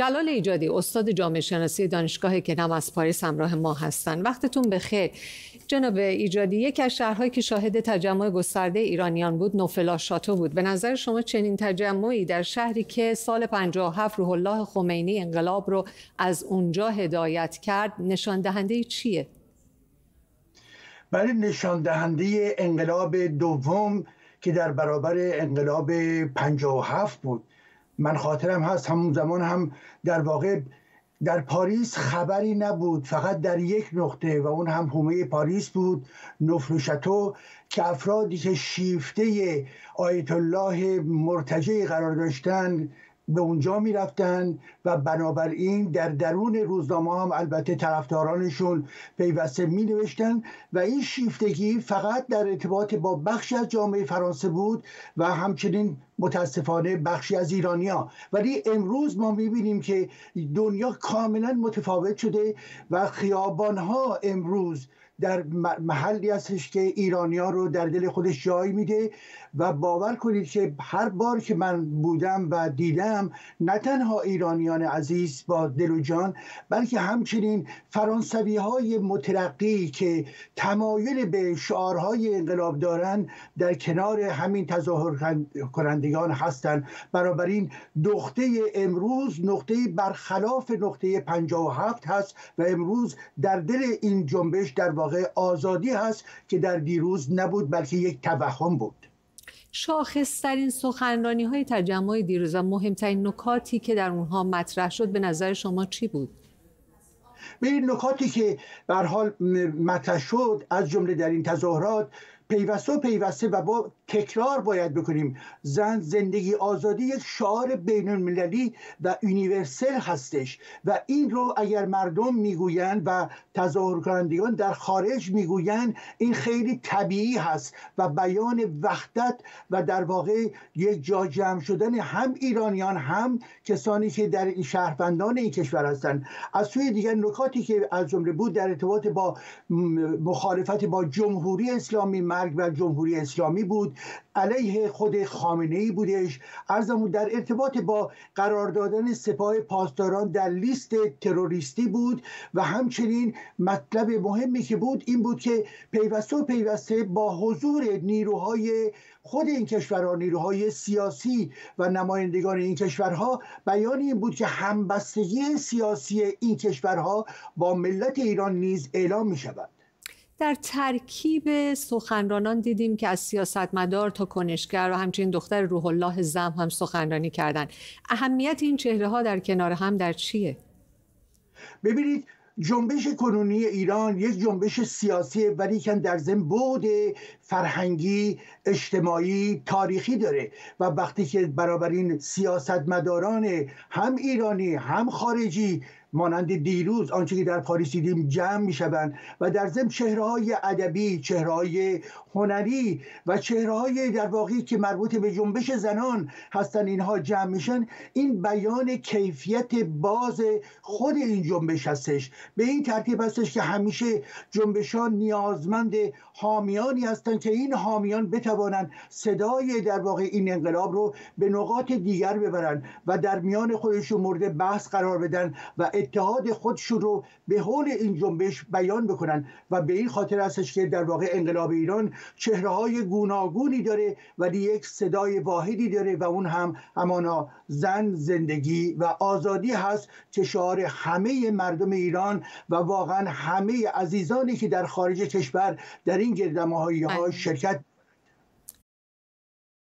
جلال ایجادی، استاد جامعه شناسی دانشگاه کنم از پاریس همراه ما هستند. وقتتون بخیر. جناب ایجادی، یکی از شهرهایی که شاهد تجمع گسترده ایرانیان بود نوفل شاتو بود. به نظر شما چنین تجمعی در شهری که سال 57 روح الله خمینی انقلاب رو از اونجا هدایت کرد نشان دهنده چیه؟ برای نشان دهنده انقلاب دوم که در برابر انقلاب 57 بود. من خاطرم هست همون زمان هم در واقع در پاریس خبری نبود، فقط در یک نقطه و اون هم حومه پاریس بود، نوفل شاتو، که افرادی که شیفته آیت الله مرتجع قرار داشتن به اونجا می رفتن و بنابراین در درون روزنامه هم البته طرفدارانشون پیوسته می نوشتن و این شیفتگی فقط در ارتباط با بخشی از جامعه فرانسه بود و همچنین متاسفانه بخشی از ایرانیا. ولی امروز ما می بینیم که دنیا کاملا متفاوت شده و خیابانها امروز در محلی هستش که ایرانیا رو در دل خودش جای میده و باور کنید که هر بار که من بودم و دیدم نه تنها ایرانیان عزیز با دل و جان بلکه همچنین فرانسوی های مترقی که تمایل به شعارهای انقلاب دارن در کنار همین تظاهر کنندگان هستند. بنابراین نقطه امروز نقطه برخلاف نقطه 57 هست و امروز در دل این جنبش در واقع آزادی هست که در دیروز نبود بلکه یک توهم بود. شاخص‌ترین سخنرانی‌های تجمع دیروز و مهمترین نکاتی که در اونها مطرح شد به نظر شما چی بود؟ به این نکاتی که به هر حال مطرح شد از جمله در این تظاهرات پیوسته و با تکرار باید بکنیم، زن، زندگی، آزادی یک شعار بین المللی و یونیورسل هستش و این رو اگر مردم میگویند و تظاهر کنندگان در خارج میگویند این خیلی طبیعی هست و بیان وحدت و در واقع یک جا جمع شدن هم ایرانیان هم کسانی که در این شهروندان این کشور هستند. از سوی دیگر نکاتی که از جمله بود در ارتباط با مخالفت با جمهوری اسلامی، مرگ بر جمهوری اسلامی بود، علیه خود خامنه‌ای بودش، عرضم در ارتباط با قرار دادن سپاه پاسداران در لیست تروریستی بود و همچنین مطلب مهمی که بود این بود که پیوسته با حضور نیروهای خود این کشورها، نیروهای سیاسی و نمایندگان این کشورها، بیان این بود که همبستگی سیاسی این کشورها با ملت ایران نیز اعلام می شود. در ترکیب سخنرانان دیدیم که از سیاستمدار تا کنشگر و همچنین دختر روح الله زم هم سخنرانی کردند. اهمیت این چهره‌ها در کنار هم در چیه؟ ببینید، جنبش کنونی ایران یک جنبش سیاسی ولیکن در ضمن بعد فرهنگی، اجتماعی، تاریخی داره و وقتی که برابر این سیاستمداران هم ایرانی هم خارجی مانند دیروز آنچه که در پاریس دیدیم جمع میشوند و در ضمن چهره‌های ادبی، چهره‌های هنری و چهره‌های در واقع که مربوط به جنبش زنان هستن اینها جمع میشن، این بیان کیفیت باز خود این جنبش هستش. به این ترتیب هستش که همیشه جنبشان نیازمند حامیانی هستند که این حامیان بتوانند صدای در واقع این انقلاب رو به نقاط دیگر ببرن و در میان خودشون مورد بحث قرار بدن و اتحاد خودشون رو به حول این جنبش بیان بکنن و به این خاطر هستش که در واقع انقلاب ایران چهره‌های گوناگونی داره ولی یک صدای واحدی داره و اون هم همانا زن، زندگی و آزادی هست که شعار همه مردم ایران و واقعا همه عزیزانی که در خارج کشور در این گردهماهی‌ها شرکت